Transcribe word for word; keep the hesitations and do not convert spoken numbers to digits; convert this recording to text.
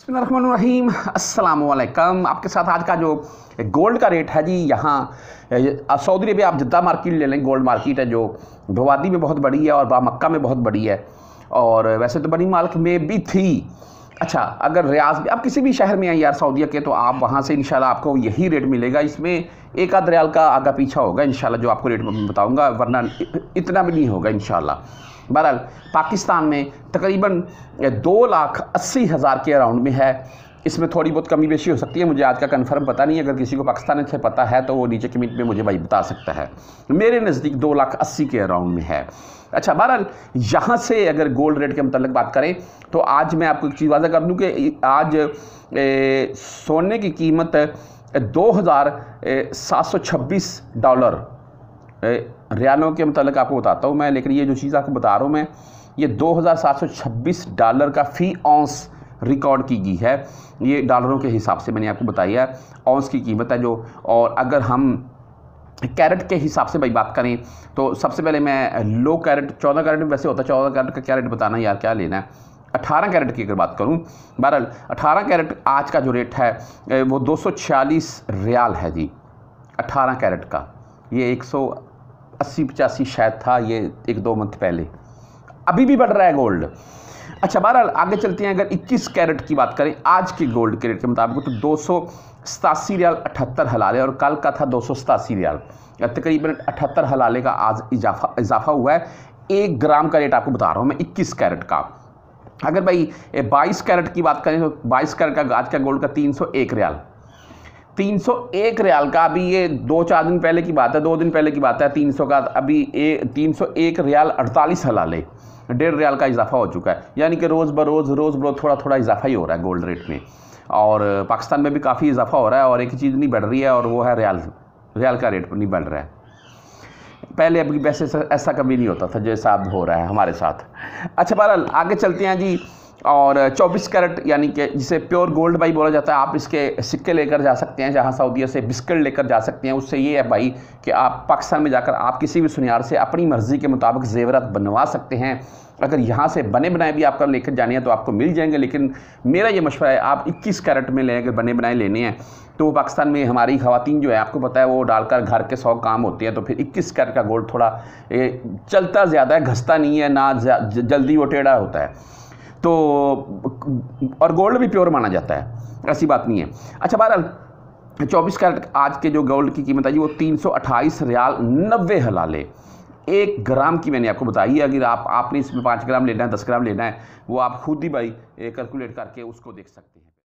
बिस्मिल्लाहिर्रहमानिर्रहीम, अस्सलाम वालेकुम। आपके साथ आज का जो गोल्ड का रेट है जी, यहाँ सऊदी अरेबिया आप जिद्दा मार्केट ले लें, गोल्ड मार्केट है जो भवादी में बहुत बड़ी है और मक्का में बहुत बड़ी है, और वैसे तो बनी माल्क में भी थी। अच्छा, अगर रियाज में आप किसी भी शहर में आए यार सऊदीया के, तो आप वहाँ से इंशाल्लाह आपको यही रेट मिलेगा। इसमें एक आध रियाल का आगा पीछा होगा इंशाल्लाह, जो आपको रेट बताऊँगा, वरना इतना भी नहीं होगा इंशाल्लाह। बहरहाल पाकिस्तान में तकरीबन दो लाख अस्सी हज़ार के अराउंड में है। इसमें थोड़ी बहुत कमी बेशी हो सकती है, मुझे आज का कंफर्म पता नहीं है। अगर किसी को पाकिस्तान से पता है तो वो नीचे कमेंट में मुझे भाई बता सकता है। मेरे नज़दीक दो लाख अस्सी के अराउंड में है। अच्छा, बहरहाल यहाँ से अगर गोल्ड रेट के मतलब बात करें तो आज मैं आपको एक चीज़ वाज़ा कर दूँ कि आज ए, सोने की कीमत दो हज़ार सात सौ छब्बीस डॉलर रियालों के मतलब आपको बताता हूँ मैं, लेकिन ये जो चीज़ आपको बता रहा हूँ मैं, ये दो हज़ार सात सौ छब्बीस डॉलर का फ़ी औंस रिकॉर्ड की गई है। ये डॉलरों के हिसाब से मैंने आपको बताई है, औंस की कीमत है जो। और अगर हम कैरेट के हिसाब से भाई बात करें तो सबसे पहले मैं लो कैरेट, चौदह कैरेट में वैसे होता है, चौदह कैरेट का क्या रेट बताना यार, क्या लेना है। अठारह कैरेट की अगर बात करूं, बहरहाल अठारह कैरेट आज का जो रेट है वो दो सौ छियालीस रियाल है जी, अठारह कैरेट का। ये एक सौ अस्सी पचासी शायद था ये एक दो मंथ पहले, अभी भी बढ़ रहा है गोल्ड। अच्छा, बहरहाल आगे चलते हैं। अगर इक्कीस कैरेट की बात करें आज के गोल्ड के रेट के मुताबिक तो दो सौ सतासी रियाल अठहत्तर हलाले, और कल का था दो सौ सतासी रियाल, तकरीबन अठहत्तर हलाले का आज इजाफा इजाफा हुआ है। एक ग्राम का रेट आपको बता रहा हूँ मैं इक्कीस कैरेट का। अगर भाई बाईस कैरेट की बात करें तो बाईस कैरेट का आज का गोल्ड का तीन सौ एक रियाल, तीन सौ एक रियाल का, अभी ये दो चार दिन पहले की बात है, दो दिन पहले की बात है, तीन सौ का अभी ए तीन सौ एक रियाल अड़तालीस हलाले, डेढ़ रियाल का इजाफा हो चुका है। यानी कि रोज़ बरोज़ रोज़ बरोज़ थोड़ा थोड़ा इजाफा ही हो रहा है गोल्ड रेट में, और पाकिस्तान में भी काफ़ी इजाफा हो रहा है। और एक चीज़ नहीं बढ़ रही है, और वो है रियाल, रियाल का रेट नहीं बढ़ रहा है। पहले अभी वैसे ऐसा कभी नहीं होता था जैसा अब हो रहा है हमारे साथ। अच्छा, बहरहाल आगे चलते हैं जी। और चौबीस कैरेट यानी कि जिसे प्योर गोल्ड भाई बोला जाता है, आप इसके सिक्के लेकर जा सकते हैं, जहां सऊदीया से बिस्किट लेकर जा सकते हैं। उससे ये है भाई कि आप पाकिस्तान में जाकर आप किसी भी सुनियार से अपनी मर्ज़ी के मुताबिक ज़ेवरात बनवा सकते हैं। अगर यहाँ से बने बनाए भी आपका लेकर जाने हैं तो आपको मिल जाएंगे, लेकिन मेरा ये मशवरा है आप इक्कीस कैरेट में लें। अगर बने बनाए लेने हैं तो पाकिस्तान में हमारी ख़वातीन जो है आपको पता है वो डालकर घर के सौ काम होते हैं, तो फिर इक्कीस कैरेट का गोल्ड थोड़ा चलता ज़्यादा है, घसता नहीं है ना, जल्दी वो टेढ़ा होता है तो, और गोल्ड भी प्योर माना जाता है, ऐसी बात नहीं है। अच्छा, बहरहाल चौबीस कैरेट आज के जो गोल्ड की कीमत है जी वो तीन सौ अट्ठाईस रियाल नब्बे हलाले, एक ग्राम की मैंने आपको बताई है। अगर आप आपने इसमें पाँच ग्राम लेना है, दस ग्राम लेना है, वो आप खुद ही भाई कैलकुलेट करके उसको देख सकते हैं।